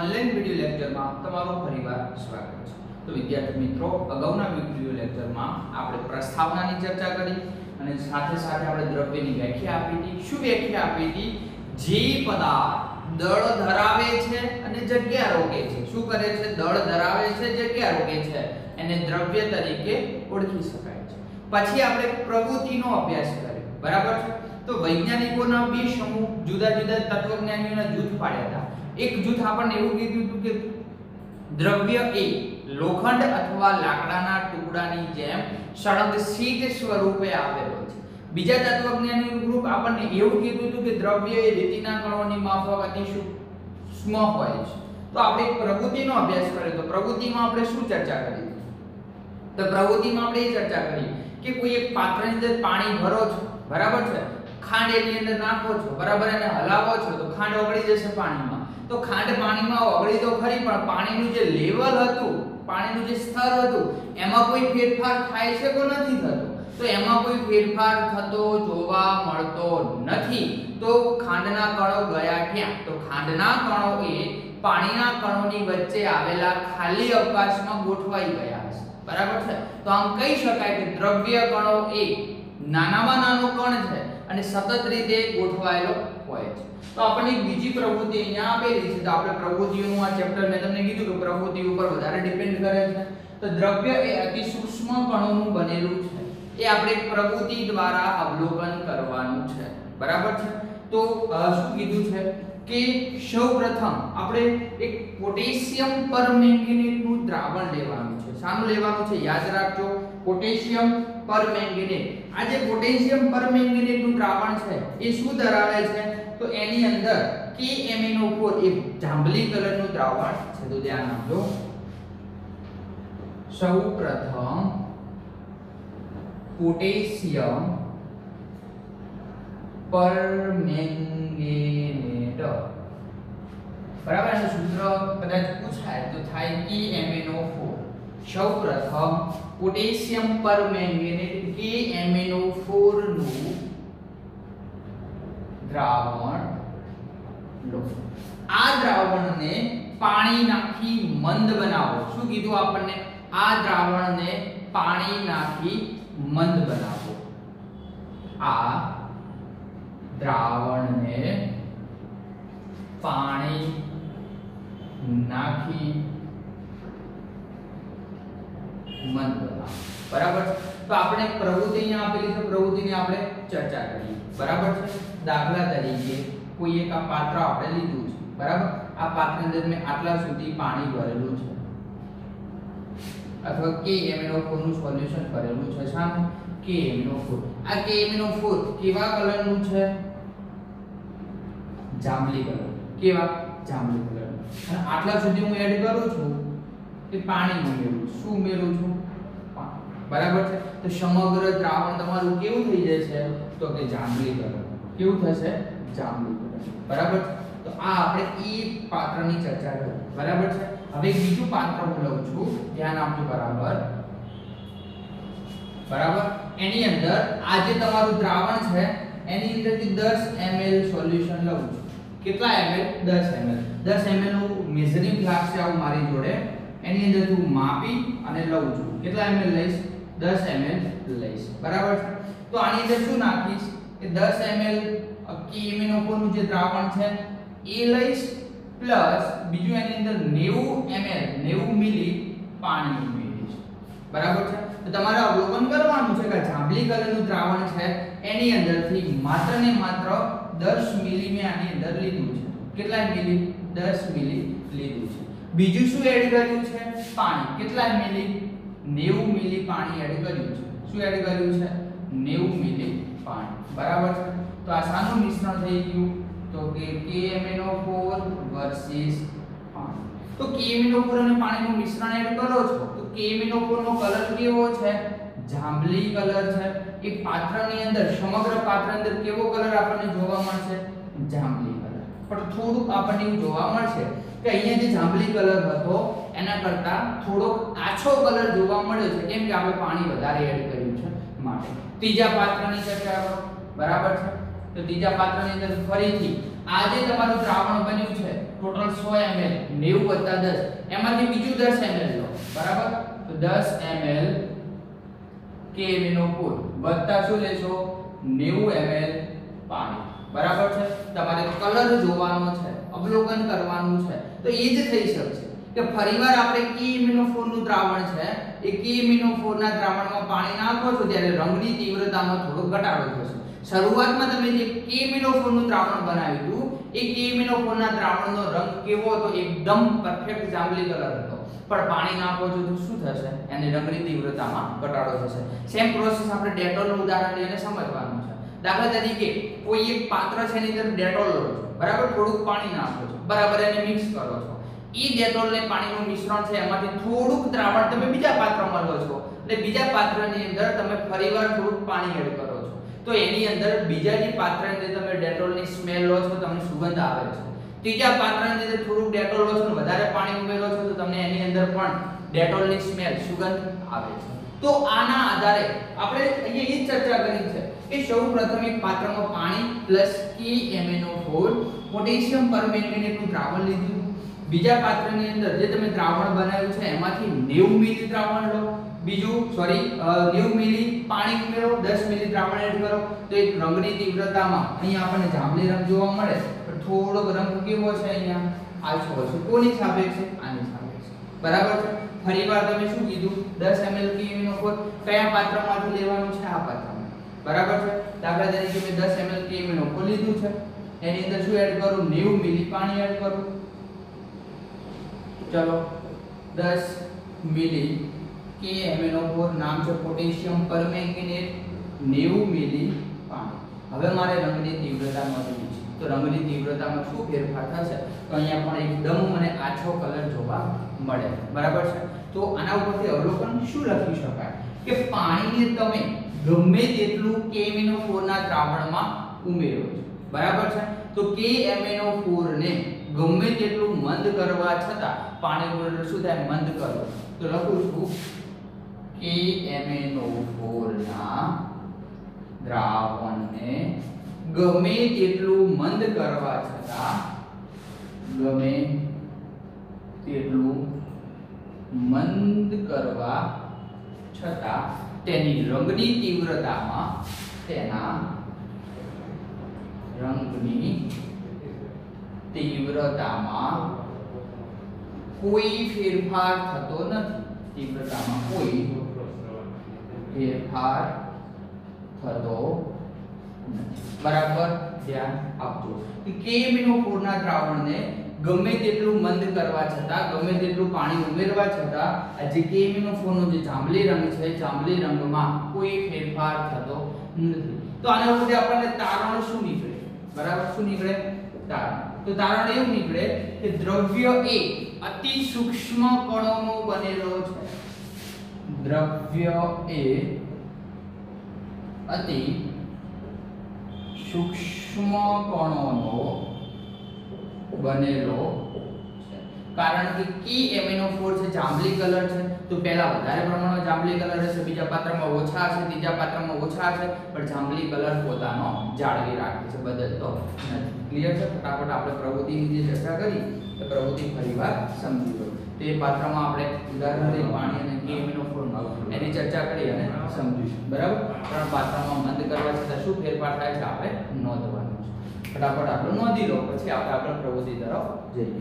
Online video લેક્ચરમાં તમારું ફરીવાર સ્વાગત છે। તો વિદ્યાર્થી મિત્રો, અગાઉના વિડિયો લેક્ચરમાં આપણે પ્રસ્તાવનાની ચર્ચા કરી અને સાથે સાથે આપણે દ્રવ્યની વ્યાખ્યા આપી હતી। શું વ્યાખ્યા આપી હતી? જે પદાર્થ દળ ધરાવે છે અને જગ્યા રોકે છે, શું કરે છે? દળ ધરાવે છે, જગ્યા રોકે છે, એને દ્રવ્ય તરીકે ઓળખી શકાય છે। પછી આપણે પ્રવૃત્તિનો અભ્યાસ કર્યો, બરાબર છે? તો વૈજ્ઞાનિકોના બે સમૂહ જુદા જુદા તત્વજ્ઞાનીઓના જૂથ પાડ્યા હતા। એક જૂથ આપણને એવું કીધું હતું કે દ્રવ્ય એ લોખંડ અથવા લાકડાના ટુકડાની જેમ સળંગ શીટ સ્વરૂપે આવેલો છે। બીજા તત્વજ્ઞાનીનું ગ્રુપ આપણને એવું કીધું હતું કે દ્રવ્ય એ રેતીના કણોની માફક અતિ સૂક્ષ્મ હોય છે। તો આપણે પ્રવૃત્તિનો અભ્યાસ કર્યો, તો પ્રવૃત્તિમાં આપણે શું ચર્ચા કરી? તો પ્રવૃત્તિમાં આપણે એ ચર્ચા કરી કે કોઈ એક પાત્રની અંદર પાણી ભરો છો, બરાબર છે? ખાંડ એની અંદર નાખો છો, બરાબર, એને હલાવો છો તો ખાંડ ઓગળી જશે પાણીમાં। તો ખાંડ પાણીમાં ઓગળી તો ખરી, પણ પાણીનું જે લેવલ હતું, પાણીનું જે સ્તર હતું, એમાં કોઈ ફેરફાર થાય છે કે નથી થતો? તો એમાં કોઈ ફેરફાર થતો જોવા મળતો નથી। તો ખાંડના કણો ગયા ક્યાં? તો ખાંડના કણો એ પાણીના કણોની વચ્ચે આવેલા ખાલી અવકાશમાં ગોઠવાઈ ગયા હશે, બરાબર છે? તો આમ કહી શકાય કે દ્રવ્ય કણો એ નાનામાં નાનો કણ છે અને સતત રીતે ગોઠવાયેલો હોય છે। તો આપણને બીજી પ્રવૃત્તિ અહીંયા આપેલી છે, તો આપણે પ્રવૃત્તિઓનું આ ચેપ્ટર મેં તમને કીધું કે પ્રવૃત્તિ ઉપર વધારે ડિપેન્ડ કરે છે। તો દ્રવ્ય એ અતિ સૂક્ષ્મ કણોનું બનેલું છે, એ આપણે પ્રવૃત્તિ દ્વારા અવલોકન કરવાનું છે, બરાબર છે? તો શું કીધું છે કે સૌપ્રથમ આપણે એક પોટેશિયમ પરમેંગેનેટનું દ્રાવણ લેવાનું છે। શાનું લેવાનું છે? યાદ રાખજો, પોટેશિયમ પરમેંગેનેટ। આ જે પોટેશિયમ પરમેંગેનેટનું દ્રાવણ છે એ શું ધરાવે છે? તો એની અંદર KMnO4 એ જાંબલી કલરનું દ્રાવણ છે। તો ધ્યાન આપજો, સૌપ્રથમ પોટેશિયમ પરમેંગેનેટ, બરાબર? એનું સૂત્ર કદાચ પૂછાય તો થાય KMnO4। સૌપ્રથમ પોટેશિયમ પરમેંગેનેટ KMnO4 નું દ્રાવણ લો। આ દ્રાવણને પાણી નાખી મંદ બનાવો। શું કીધું આપણને? આ દ્રાવણને પાણી નાખી મંદ બનાવો। આ દ્રાવણને પાણી નાખી મંદ બનાવો, બરાબર? તો આપણે પ્રવૃત્તિ અહીંયા આપેલી છે, પ્રવૃત્તિની આપણે ચર્ચા કરીએ, બરાબર છે? દાખલા તરીકે કોઈ એક આ પાત્ર આપણે લીધું છે, બરાબર? આ પાત્રની અંદર મેં આટલા સુધી પાણી ભરેલું છે, અથવા KMnO4 નું સોલ્યુશન કરેલું છે। શાનું? KMnO4। આ KMnO4 કેવા કલરનું છે? જાંબલી કલર। કેવા? જાંબલી કલર। અને આટલા સુધી હું એડ કરું છું કે પાણી ઉમેરું છું। શું ઉમેરું છું? પાણી, બરાબર છે? તો સમગ્ર દ્રાવણ તમારું કેવું થઈ જશે? તો કે જાંબલી કલર। કેવું થશે? જાંબલી કલર, બરાબર? તો આ આપણે એ પાત્રની ચર્ચા કરી, બરાબર છે? હવે બીજું પાત્ર હું લઉં છું, ધ્યાન આપજો, બરાબર? બરાબર, એની અંદર આ જે તમારું દ્રાવણ છે એની અંદરથી 10 ml સોલ્યુશન લઉં છું। કેટલા ml? 10 ml। 10 ml નું મેઝરિંગ ગ્લાસ છે આવું મારી જોડે, એની અંદરથી હું માપી અને લઉં છું। કેટલા ml લઈશ? 10 ml લઈશ, બરાબર છે? તો આની અંદર શું નાખીશ કે 10 ml KMnO4 નું જે દ્રાવણ છે એ લઈશ, પ્લસ બીજું એની અંદર 90 ml 90 મિલી પાણી ઉમેરીશ, બરાબર છે? તો તમારે અવલોકન કરવાનું છે કે જાંબલી કલરનું દ્રાવણ છે એની અંદરથી માત્ર ને માત્ર 10 મિલી મેં આની અંદર લીધું છે। કેટલા મિલી? 10 મિલી લીધું છે। બીજું શું એડ કર્યું છે? પાણી। કેટલા મિલી? 90 મિલી પાણી એડ કર્યું છે। શું એડ કર્યું છે? 90 મિલી પાણી, બરાબર છે? તો આ શાનું મિશ્રણ થઈ ગયું? તો કે KMnO4 વર્સિસ પાણી। તો KMnO4 અને પાણીનું મિશ્રણ એડ કરો છો તો KMnO4 નો કલર કેવો છે? જાંબલી કલર છે। એક પાત્રની અંદર, સમગ્ર પાત્ર અંદર કેવો કલર આપણને જોવા મળશે? જાંબલી કલર। પણ થોડુંક આપણને એવું જોવા મળશે કે અહીંયા જે જાંબલી કલર હતો એના કરતા થોડોક આછો કલર જોવા મળ્યો છે, કેમ કે આપણે પાણી વધારે એડ કર્યું છે માટે। ત્રીજા પાત્રની ચર્ચા કરો, બરાબર છે? તો ત્રીજા પાત્રની અંદર ફરીથી આ જે તમારું દ્રાવણ બન્યું છે ટોટલ 100 ml 90 + 10 એમાંથી બીજું 10 ml લો બરાબર તો 10 ml KMnO4 વત્તા શું લેશો 90 ml પાણી બરાબર છે તમારે કલર જોવાનો છે અવલોકન કરવાનું છે તો એ જ થઈ શકશે કે ફરીવાર આપણે KMnO4 નું દ્રાવણ છે એ KMnO4 ના દ્રાવણમાં પાણી નાખો છો ત્યારે રંગની તીવ્રતામાં થોડો ઘટાડો થશે શરૂઆતમાં તમે જે KMnO4 નું દ્રાવણ બનાવ્યું હતું એ KMnO4 ના દ્રાવણનો રંગ કેવો હતો એકદમ પરફેક્ટ જાંબલી કલર હતો પણ પાણી નાખો છો તો શું થશે એની રંગની તીવ્રતામાં ઘટાડો થશે સેમ પ્રોસેસ આપણે ડેટોલ નું ઉદાહરણ લઈને સમજવાનું છે દાખલા તરીકે કોઈ એક પાત્ર છે એની અંદર ડેટોલ લો છો બરાબર થોડુંક પાણી નાખો છો બરાબર એને મિક્સ કરો છો ઈ ડેટોલ ને પાણીનું મિશ્રણ છે એમાંથી થોડુંક દ્રાવણ તમે બીજા પાત્રમાં લો છો એટલે બીજા પાત્રની અંદર તમે ફરીવાર થોડુંક પાણી એડ કરો છો તો એની અંદર બીજા જે પાત્રની અંદર તમે ડેટોલની સ્મેલ લો છો તમને સુગંધ આવે છે ત્રીજા પાત્રની અંદર થોડુંક ડેટોલ લો છો વધારે પાણી ઉમેરો છો તો તમને એની અંદર પણ ડેટોલની સ્મેલ સુગંધ આવે છે તો આના આધારે આપણે અહીંયા એ ચર્ચા કરી છે કે સૌપ્રથમ એક પાત્રમાં પાણી પ્લસ KMnO4 પોટેશિયમ પરમેંગનેટનું દ્રાવણ લીધું બીજા પાત્રની અંદર જે તમે દ્રાવણ બનાવ્યું છે એમાંથી 90 મિલી દ્રાવણ લો બીજું 90 મિલી પાણી ઉમેરો 10 મિલી દ્રાવણ એડ કરો તો એક રંગની તીવ્રતામાં અહીંયા આપણને જાંબલી રંગ જોવા મળે પણ થોડોક રંગ કેવો છે અહીંયા આછો છે કોની સાપેક્ષે આની સાપેક્ષે બરાબર છે ફરીવાર તમે શું કીધું 10 ml KMnO4 કયા પાત્રમાંથી લેવાનું છે આ પાત્રમાં બરાબર છે દાખલા તરીકે મેં 10 ml KMnO4 લીધું છે એની અંદર શું એડ કરું 90 મિલી પાણી એડ કરું चलो 10 मिली KMnO4 नाम છે પોટેશિયમ પરમેંગનેટ 90 મિલી પાણી હવે મારે રંગની તીવ્રતા નોંધવી છે તો રંગની તીવ્રતામાં શું ફેરફાર થશે તો અહીંયા પણ એકદમ મને આછો કલર જોવા મળે બરાબર છે તો આના ઉપરથી અવલોકન શું લખી શકાય કે પાણીને તમે ગમે તેટલું KMnO4 ના દ્રાવણમાં ઉમેરો છો બરાબર છે તો KMnO4 ને ગમે તેટલું મંદ કરવા છતાં પાણી ઉમેરો શું થાય મંદ કરો તો લખું છું KMnO4 ના દ્રાવણને ગમે તેટલું મંદ કરવા છતાં તેની રંગની તીવ્રતામાં કોઈ ફેરફાર થતો નથી તીવ્રતામાં કોઈ ફેરફાર થતો નથી બરાબર ધ્યાન આપજો કે KMnO4 ના દ્રાવણને ગમે તેટલું મંદ કરવા છતાં ગમે તેટલું પાણી ઉમેરવા છતાં આ જે KMnO4 નો જે જાંબલી રંગ છે જાંબલી રંગમાં કોઈ ફેરફાર થતો નથી તો આના ઉપરથી આપણને તારણ શું નીકળે બરાબર શું નીકળે તારણ તો તારણ એવું નીકળે કે દ્રવ્ય એ અતિ સૂક્ષ્મ કણોનો બનેલો છે દ્રવ્ય એ અતિ સૂક્ષ્મ કણોનો બનેલો છે કારણ કે KMnO4 છે જાંબલી કલર છે તો પહેલા વધારે પ્રમાણમાં જાંબલી કલર હશે બીજા પાત્રમાં ઓછા હશે ત્રીજા પાત્રમાં ઓછા હશે પણ જાંબલી કલર પોતાનો જાળવી રાખે છે બદલતો નથી ક્લિયર છે ફટાફટ આપણે પ્રવૃત્તિની જે ચર્ચા કરી એ પ્રવૃત્તિ ફરીવાર સમજી લો તે પાત્રમાં આપણે ઉદાહરણ લઈ પાણી અને KMnO4 એની ચર્ચા કરી અને સમજીશું બરાબર ત્રણ પાત્રમાં મંદ કરવા છતાં શું ફેરફાર થાય છે આપણે નોંધવાનું છે ફટાફટ આપણે નોંધી લો પછી આપણે આપણા પ્રવૃત્તિ તરફ જઈએ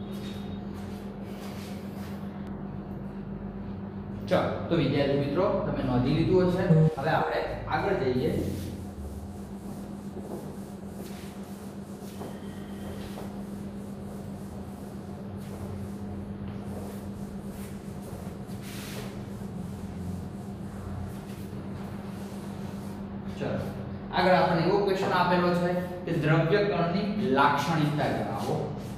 ચાલો તો વિદ્યાર્થી મિત્રો તમે નોંધી લીધું હશે હવે આપણે આગળ જઈએ ચાલો આગળ આપણને એવો ક્વેશ્ચન આપેલો છે કે દ્રવ્ય કણની લાક્ષણિકતા જણાવો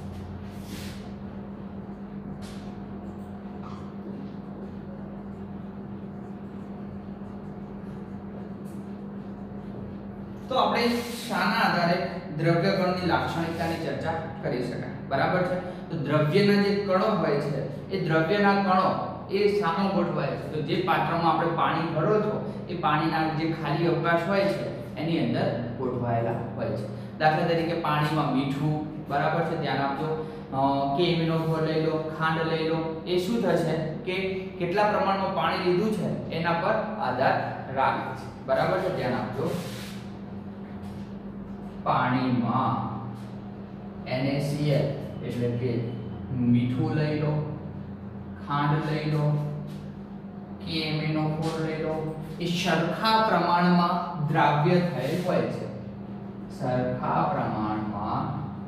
તો આપણે શાના આધારે દ્રવ્ય કણની લાક્ષણિકતાની ચર્ચા કરી શકાય બરાબર છે તો દ્રવ્યના જે કણો હોય છે એ દ્રવ્યના કણો એ સામો ગોઠવાય છે તો જે પાત્રમાં આપણે પાણી ભરો છો એ પાણીના જે ખાલી અવકાશ હોય છે એની અંદર ગોઠવાયેલા હોય છે. દાખલા તરીકે પાણીમાં મીઠું, બરાબર છે, ધ્યાન આપજો. કેમીનો ઘોળ લઈ લો, ખાંડ લઈ લો, એ શું થશે કે કેટલા પ્રમાણમાં પાણી લીધું છે એના પર આધાર રાખે છે, બરાબર છે, ધ્યાન આપજો. પાણીમાં NaCl એટલે કે મીઠું લઈ લો, ખાંડ લઈ લો, કેમીનો ઘોળ લઈ લો, એ સરખા પ્રમાણમાં દ્રાવ્ય થયેલ હોય છે. સરખા પ્રમાણમાં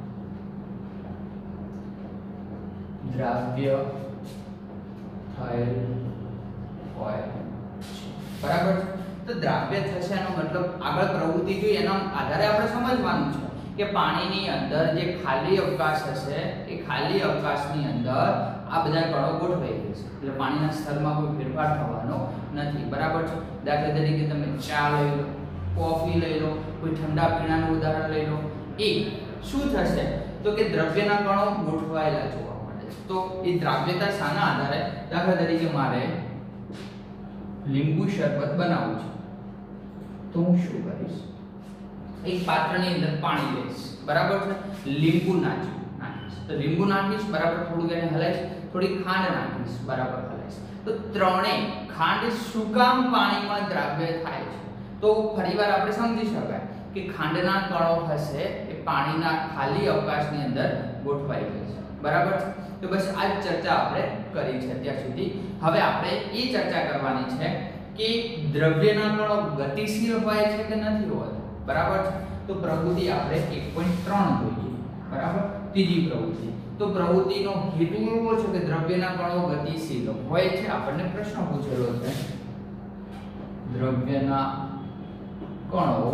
દ્રાવ્ય થયેલ હોય છે, બરાબર. તો દ્રાવ્ય થશે એનો મતલબ આગળ પ્રવૃત્તિ જોઈએ એના આધારે આપણે સમજવાનું છે કે પાણીની અંદર જે ખાલી અવકાશ હશે એ ખાલી અવકાશની અંદર આ બધા કણો ગોઠવાઈ જશે, એટલે પાણીના સ્તરમાં કોઈ ફેરફાર થવાનો નથી, બરાબર છે. દાખલા તરીકે તમે ચા લઈ લો, કોફી લઈ લો, કોઈ ઠંડા પીણાનું ઉદાહરણ લઈ લો, એ શું થશે તો કે દ્રવ્યના કણો ગોઠવાયેલા જોવા મળે છે. તો એ દ્રાવ્યતા શાના આધારે, દાખલા તરીકે મારે લીંબુ શરબત બનાવવું છે તો હું શું કરીશ, એક પાત્રની અંદર પાણી લઈશ, બરાબર છે, લીંબુ નાખીશ, તો લીંબુ નાખીશ, બરાબર, થોડું એને હલાઈશ, થોડી ખાંડ નાખીશ, બરાબર, હલાઈશ. તો ત્રણેય ખાંડ શું કામ પાણીમાં દ્રાવ્ય થાય છે, તો ફરીવાર આપણે સમજી શકાય કે ખાંડના કણો હશે એ પાણીના ખાલી અવકાશની અંદર ગોઠવાઈ જશે, બરાબર છે. તો બસ આ જ ચર્ચા આપણે કરી છે અત્યાર સુધી. હવે આપણે એ ચર્ચા કરવાની છે કે દ્રવ્યના કણો ગતિશીલ હોય છે કે નથી હોતા, બરાબર છે. તો પ્રવૃત્તિ આપણે 1.3 જોઈએ, બરાબર, ત્રીજી પ્રવૃત્તિ. તો પ્રવૃત્તિનો હેતુ એવો છે કે દ્રવ્યના કણો ગતિશીલ હોય છે. આપણને પ્રશ્ન પૂછેલો છે દ્રવ્યના કણો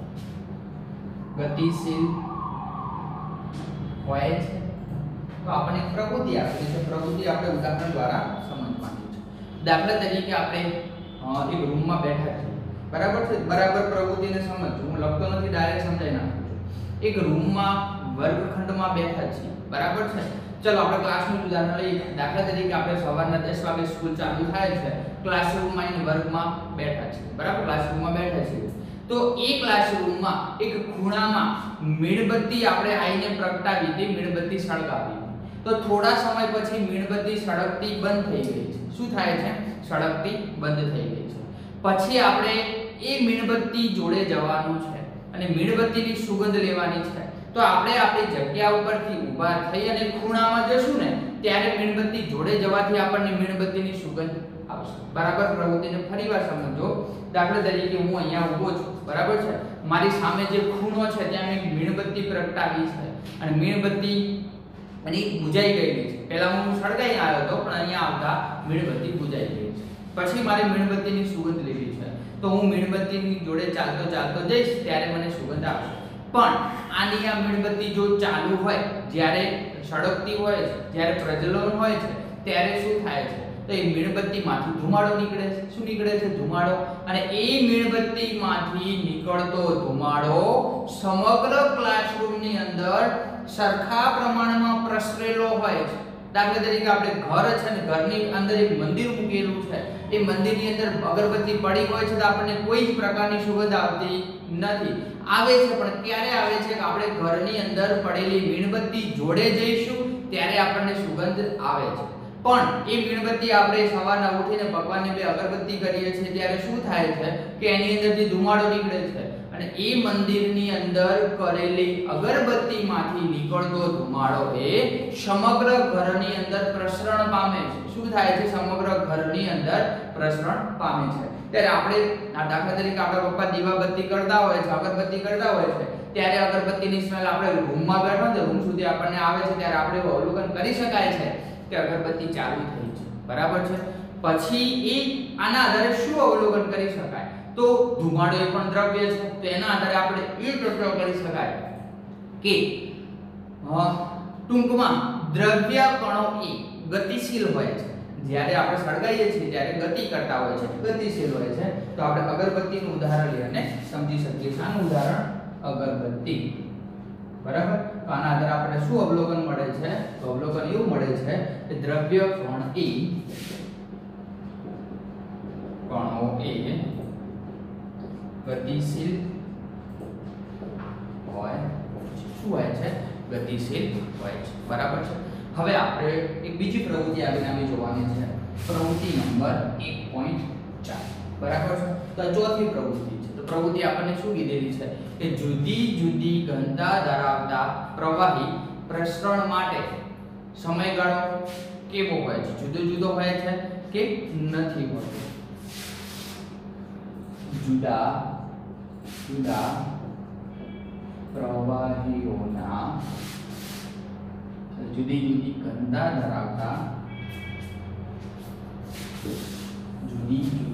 ગતિશીલ હોય છે, તો આપણને પ્રવૃત્તિ આપેલી છે. પ્રવૃત્તિ આપણે ઉદાહરણ દ્વારા સમજવાની છે. દાખલા તરીકે આપણે એક રૂમમાં બેઠા છીએ, બરાબર છે, બરાબર પ્રવૃત્તિને સમજો, હું લખતો નથી, ડાયરેક્ટ સમજાઈ નાખું છું. એક રૂમમાં વર્ગખંડમાં બેઠા છીએ, બરાબર છે. ચલો આપણે ક્લાસનું ઉદાહરણ લઈએ. દાખલા તરીકે આપણે સવારના 10 વાગે સ્કૂલ ચાલુ થાય છે, ક્લાસરૂમમાં અને વર્ગમાં બેઠા છીએ, બરાબર, ક્લાસરૂમમાં બેઠા છીએ. તો એ ક્લાસરૂમમાં એક ખૂણામાં મીણબત્તી આપણે આઈને પ્રગટાવી હતી, મીણબત્તી સળગાવી. તો થોડા સમય પછી મીણબત્તી સળગતી બંધ થઈ ગઈ છે. શું થાય છે? સળગતી બંધ થઈ ગઈ છે. પછી આપણે એ મીણબત્તી જોડે જવાનું છે અને મીણબત્તીની સુગંધ લેવાની છે. તો આપણે આપણી જગ્યા ઉપરથી ઊભા થઈ અને ખૂણામાં જશું ને ત્યારે મીણબત્તી જોડે જવાથી આપણને મીણબત્તીની સુગંધ આવશે, બરાબર. પ્રવૃત્તિને ફરીવાર સમજો. દાખલા તરીકે હું અહીંયા ઊભો છું, બરાબર છે, મારી સામે જે ખૂણો છે ત્યાં મેં મીણબત્તી પ્રગટાવી છે અને મીણબત્તી અને બુજાઈ ગયેલી છે. પહેલા હું સળગાઈ આવ્યો હતો પણ અહીંયા આવતા મીણબત્તી બુજાઈ ગઈ છે. પછી મારે મીણબત્તીની સુગંધ લેવી છે તો હું મીણબત્તીની જોડે ચાલતો ચાલતો જઈશ ત્યારે મને સુગંધ આવશે. પણ આની આ મીણબત્તી જો ચાલુ હોય, જ્યારે સળગતી હોય છે, જ્યારે પ્રજ્વલન હોય છે ત્યારે શું થાય છે તો એ મીણબત્તીમાંથી ધુમાડો નીકળે છે. શું નીકળે છે? ધુમાડો. અને એ મીણબત્તીમાંથી નીકળતો ધુમાડો સમગ્ર ક્લાસરૂમની અંદર સરખા પ્રમાણમાં પ્રસરેલો હોય છે. દાખલા તરીકે આપણે ઘર છે ને ઘરની અંદર એક મંદિર મૂકેલું છે, એ મંદિરની અંદર અગરબત્તી પડી હોય છે તો આપણને કોઈ જ પ્રકારની સુગંધ આવતી નથી. આવે છે પણ ક્યારે આવે છે કે આપણે ઘરની અંદર પડેલી મીણબત્તી જોડે જઈશું ત્યારે આપણને સુગંધ આવે છે. પણ એ મીણબત્તી આપણે સવારના ઉઠીને ભગવાનને બે અગરબત્તી કરીએ છીએ ત્યારે શું થાય છે કે એની અંદરથી ધુમાડો નીકળે છે અને એ મંદિરની અંદર કરેલી અગરબત્તીમાંથી નીકળતો ધુમાડો એ સમગ્ર ઘરની અંદર પ્રસરણ પામે છે. શું થાય છે? સમગ્ર ઘરની અંદર પ્રસરણ પામે છે. ત્યારે આપણે દાખલા તરીકે આપણા પપ્પા દીવાબત્તી કરતા હોય છે, અગરબત્તી કરતા હોય છે, ત્યારે અગરબત્તીની સ્મેલ આપણે રૂમમાં બેઠા હોય રૂમ સુધી આપણને આવે છે ત્યારે આપણે અવલોકન કરી શકાય છે કે અગરબત્તી ચાલુ થઈ છે, બરાબર છે. પછી એ આના આધારે શું અવલોકન કરી શકાય? તો ધુમાડો એ પણ દ્રવ્ય છે, તો એના આધારે આપણે એ ચર્ચા કરી શકાય કે ટૂંકમાં દ્રવ્ય કણો એ ગતિશીલ હોય છે. જ્યારે આપણે સળગાઈએ છીએ ત્યારે ગતિ કરતા હોય છે, ગતિશીલ હોય છે. તો આપણે અગરબત્તીનું ઉદાહરણ લઈને સમજી શકીએ છીએ. આનું ઉદાહરણ અગરબત્તી, બરાબર. તો આના આધારે આપણે શું અવલોકન મળે છે? તો અવલોકન એવું મળે છે કે દ્રવ્ય કણો એ ગતિશીલ હોય છે. શું હોય છે? ગતિશીલ હોય છે. બરાબર છે. હવે આપણે એક બીજી પ્રવૃત્તિ આવી જોવાની છે. પ્રવૃત્તિ નંબર 1.4. બરાબર છે. તો આ ચોથી પ્રવૃત્તિ છે. તો પ્રવૃત્તિ આપણને શું કીધેલી છે કે જુદી જુદી ઘનતા ધરાવતા પ્રવાહી પ્રસરણ માટે સમયગાળો કેવો હોય છે? જુદો જુદો હોય છે કે નથી હોતો? જુદા જુદા પ્રવાહીઓના જુદી જુદી ઘનતા ધરાવતા જુદી જુદી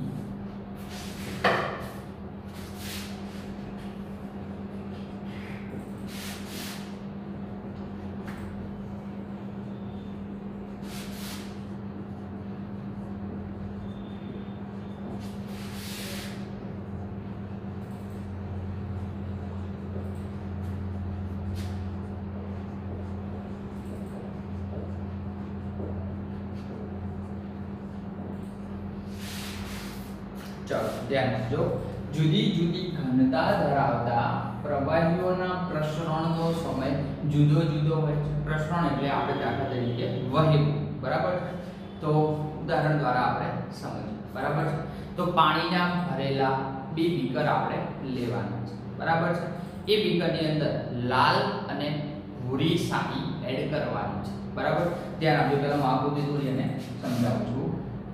ચાલો ધ્યાન રાખજો. જુદી જુદી ઘનતા ધરાવતા પ્રવાહીઓના પ્રસરણનો સમય જુદો જુદો હોય છે. પ્રસરણ એટલે આપણે દાખલા તરીકે વહેવું. બરાબર છે. તો ઉદાહરણ દ્વારા આપણે સમજીએ. બરાબર છે. તો પાણીના ભરેલા 2 બીકર આપણે લેવાના છે. બરાબર છે. એ બીકરની અંદર લાલ અને ભૂરી શાહી એડ કરવાની છે. બરાબર. ધ્યાન આપજો. પહેલા હું આકૃતિ દોરી અને સમજાવું છું.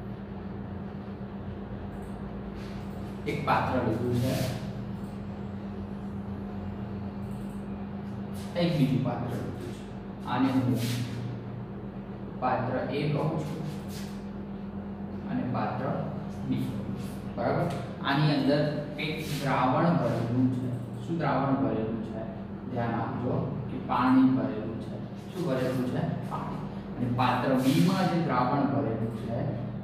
એક પાત્ર લીધું છે, એક બીજું પાત્ર લીધું છે. આને હું પાત્ર A કહું છું અને પાત્ર B કહું છું. બરાબર. આની અંદર એક દ્રાવણ ભરેલું છે. શું દ્રાવણ ભરેલું છે? ધ્યાન આપજો કે પાણી ભરેલું છે. શું ભરેલું છે? પાણી. અને પાત્ર B માં જે દ્રાવણ ભરેલું છે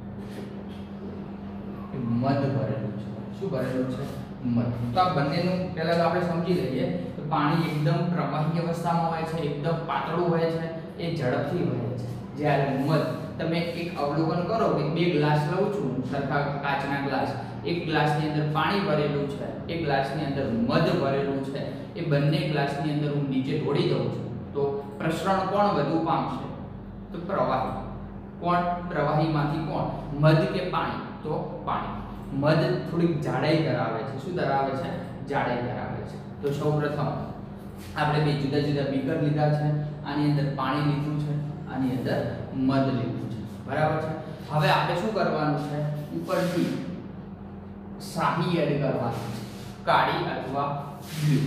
એ મધ ભરેલું છે. શું ભરેલું છે? મધ. તો આ બંનેનું પહેલા તો આપણે સમજી લઈએ કે પાણી એકદમ પ્રવાહી અવસ્થામાં હોય છે, એકદમ પાતળું હોય છે, એ ઝડપથી વહે છે. જ્યારે મધ, તમે એક અવલોકન કરો કે 2 ગ્લાસ લઉં છું, સરખા કાચના ગ્લાસ, એક ગ્લાસની અંદર પાણી ભરેલું છે, એક ગ્લાસની અંદર મધ ભરેલું છે. એ બંને ગ્લાસની અંદર હું નીચે ઢોળી દઉં છું તો પ્રસરણ કોણ વધુ પામશે? તો પ્રવાહી. કોણ? પ્રવાહીમાંથી કોણ? મધ કે પાણી? તો પાણી. મધ થોડીક જાડાઈ ધરાવે છે. શું ધરાવે છે? જાડાઈ ધરાવે છે. તો સૌપ્રથમ આપણે 2 જુદા જુદા બીકર લીધા છે. આની અંદર પાણી લીધું છે, આની અંદર મધ લીધું છે. બરાબર છે. હવે આપણે શું કરવાનું છે? ઉપરથી શાહી એડ કરવાની છે. કાળી અથવા બ્લુ.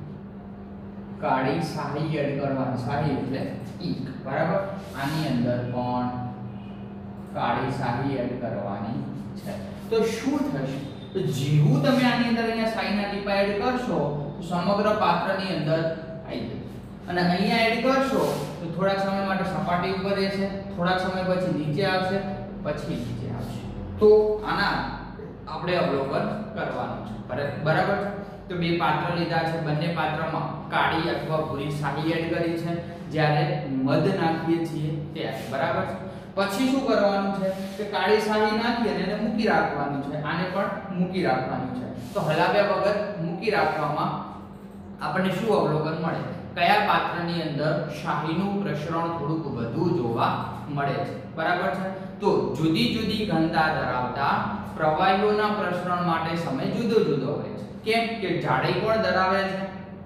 કાળી શાહી એડ કરવાની. શાહી એટલે ઈંક. બરાબર. આની અંદર પણ કાળી શાહી એડ કરવાની છે. તો શું થશે? તો જેવું તમે આની અંદર અહીંયા શાહીના ટીપા એડ કરશો તો સમગ્ર પાત્રની અંદર આવી જશે. અને અહીંયા એડ કરશો તો થોડાક સમય માટે સપાટી ઉપર રહેશે, થોડાક સમય પછી નીચે આવશે, પછી નીચે આવશે. તો આના આપણે અવલોકન કરવાનું છે. બરાબર છે. તો 2 પાત્ર લીધા છે. બંને પાત્રમાં કાળી અથવા ભૂરી શાહી એડ કરી છે. જ્યારે મધ નાખીએ છીએ ત્યારે. બરાબર છે. પછી શું કરવાનું છે કે કાળી શાહી નાખી અને એને મૂકી રાખવાનું છે. આને પણ મૂકી રાખવાનું છે. તો હલાવ્યા વગર મૂકી રાખવામાં આપણને શું અવલોકન મળે? કયા પાત્રની અંદર શાહીનું પ્રસરણ થોડુંક વધુ જોવા મળે છે. બરાબર છે. તો જુદી જુદી ઘનતા ધરાવતા પ્રવાહીઓના પ્રસરણ માટે સમય જુદો જુદો હોય છે. કેમ કે જાડાઈ કોણ ધરાવે છે?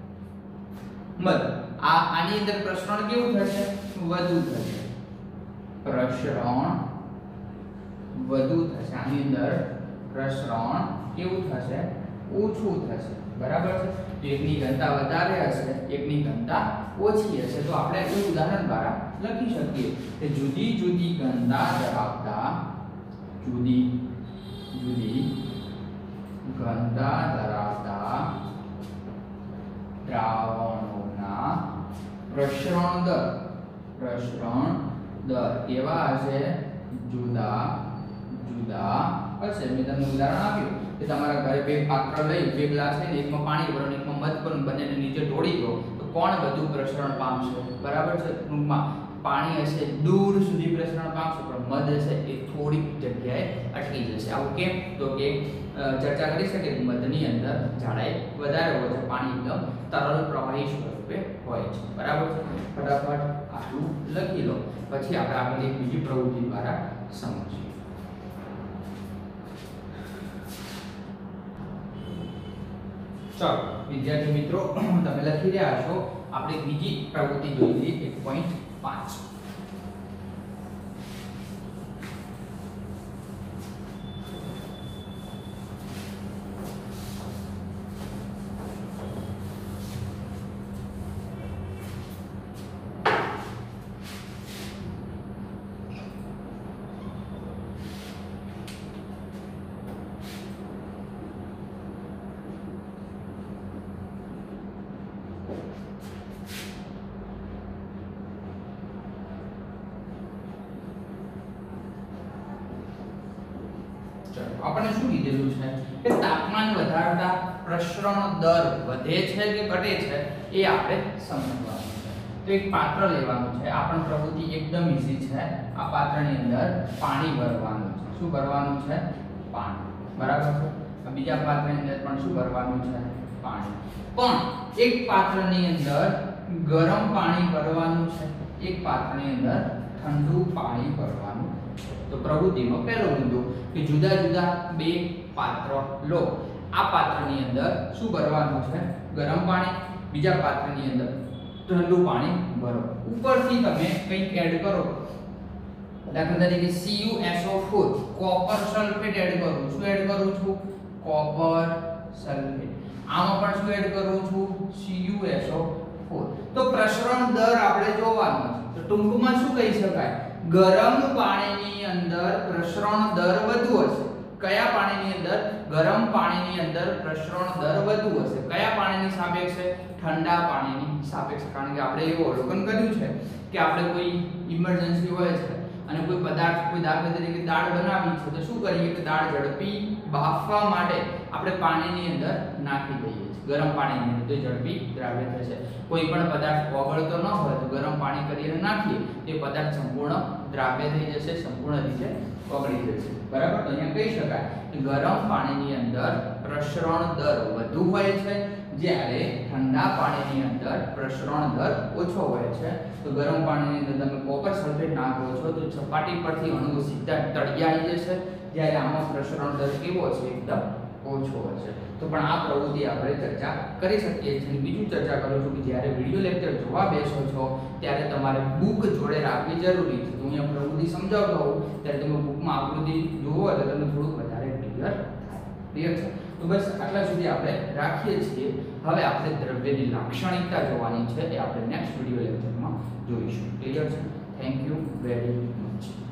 મધ. આની અંદર પ્રસરણ કેવું થશે? વધુ થશે. પ્રસરણ વધુ થશે. આની અંદર પ્રસરણ કેવું થશે? ઓછું થશે. બરાબર છે. એકની ઘનતા વધારે હશે, એકની ઘનતા ઓછી હશે. તો આપણે કોઈ ઉદાહરણ દ્વારા લખી શકીએ કે જુદી જુદી ઘનતા ધરાવતા દ્રાવણોના પ્રસરણ દર કેવા હશે? જુદા જુદા હશે. મેં તમને ઉદાહરણ આપ્યું કે તમારા ઘરે 2 પાત્ર લઈ, 2 ગ્લાસ લઈને એકમાં પાણી ભરો અને એકમાં મધ ભરો, બંનેને નીચે ઢોળી દો તો કોણ વધુ પ્રસરણ પામશે? બરાબર છે. ટૂંકમાં પાણી હશે દૂર સુધી પ્રસરણ પામશે, પણ મધ હશે એ થોડીક જગ્યાએ અટકી જશે. આવું કેમ? તો કે ચર્ચા કરી છે કે મધની અંદર જાડાઈ વધારે હોય છે, પાણી એકદમ તરલ પ્રવાહી સ્વરૂપે હોય છે. બરાબર છે. ફટાફટ આટલું લખી લો, પછી આપણે આગળ એક બીજી પ્રવૃત્તિ દ્વારા સમજીએ. ચાલો વિદ્યાર્થી મિત્રો, તમે લખી રહ્યા છો. આપણે બીજી પ્રવૃત્તિ જોઈ લઈએ 1.5. આપણે શું કીધેલું છે કે તાપમાન વધારતા પ્રસરણ દર વધે છે કે ઘટે છે એ આપણે સમજવાનું છે. તો એક પાત્ર લેવાનું છે. આ પણ પ્રવૃત્તિ એકદમ ઈઝી છે. આ પાત્રની અંદર પાણી ભરવાનું છે. શું ભરવાનું છે? પાણી. બરાબર છે. બીજા પાત્રની અંદર પણ શું ભરવાનું છે? પાણી. પણ એક પાત્રની અંદર ગરમ પાણી ભરવાનું છે, એક પાત્રની અંદર ઠંડુ પાણી ભરવાનું છે. તો પ્રવૃત્તિનો પહેલો મુદ્દો કે જુદા જુદા બે પાત્ર લો. આ પાત્રની અંદર શું ભરવાનું છે? ગરમ પાણી. બીજા પાત્રની અંદર ઠંડુ પાણી ભરો. ઉપરથી તમે કંઈક એડ કરો. દાખલા તરીકે CuSO4 કોપર સલ્ફેટ એડ કરું. શું એડ કરું છું? Copper sulphate. આમાં પણ શું એડ કરું છું? CuSO4. તો પ્રસરણ દર આપણે જોવાનો છે. તો ટૂંકમાં શું કહી શકાય? ગરમ પાણીની અંદર પ્રસરણ દર વધુ હશે. કયા પાણીની અંદર? ગરમ પાણીની અંદર પ્રસરણ દર વધુ હશે. કયા પાણીની સાપેક્ષે? ઠંડા પાણીની સાપેક્ષે. કારણ કે આપણે એવું અવલોકન કર્યું છે કે આપણે કોઈ ઇમરજન્સી હોય છે અને કોઈ પદાર્થ, કોઈ દાખલા તરીકે દાળ બનાવી છે, તો શું કરીએ કે દાળ ઝડપી બાફવા માટે આપણે પાણીની અંદર નાખી દઈએ છીએ. ગરમ પાણીની અંદર તો ઝડપી દ્રાવ્ય થશે. કોઈ પણ પદાર્થ ઓગળતો ન હોય તો ગરમ પાણી કરીને નાખીએ તે પદાર્થ સંપૂર્ણ દ્રાવ્ય થઈ જશે, સંપૂર્ણ રીતે ઓગળી જશે. બરાબર. તો અહીંયા કહી શકાય કે ગરમ પાણીની અંદર પ્રસરણ દર વધુ હોય છે, જ્યારે ઠંડા પાણીની અંદર પ્રસરણ દર ઓછો હોય છે. તો ગરમ પાણીની અંદર તમે કોપર સલ્ફેટ નાખો છો તો સપાટી પરથી અણુઓ સીધા તળિયા આવી જશે, જ્યારે આમાં પ્રસરણ દર કેવો છે? એકદમ ઓછો હશે. તો પણ આ પ્રવૃત્તિ આપણે ચર્ચા કરી શકીએ છીએ. બીજું ચર્ચા કરું છું કે જ્યારે વિડિયો લેક્ચર જોવા બેસો છો ત્યારે તમારે બુક જોડે રાખવી જરૂરી છે. તો અહીંયા પ્રવૃત્તિ સમજાવતો હોઉં ત્યારે તમે બુકમાં આકૃતિ જુઓ એટલે તમને થોડુંક વધારે ક્લિયર થાય. ક્લિયર છે? તો બસ આટલા સુધી આપણે રાખીએ છીએ. હવે આપણે દ્રવ્યની લાક્ષણિકતા જોવાની છે, એ આપણે નેક્સ્ટ વિડિયો લેક્ચરમાં જોઈશું. ક્લિયર છે? Thank you very much.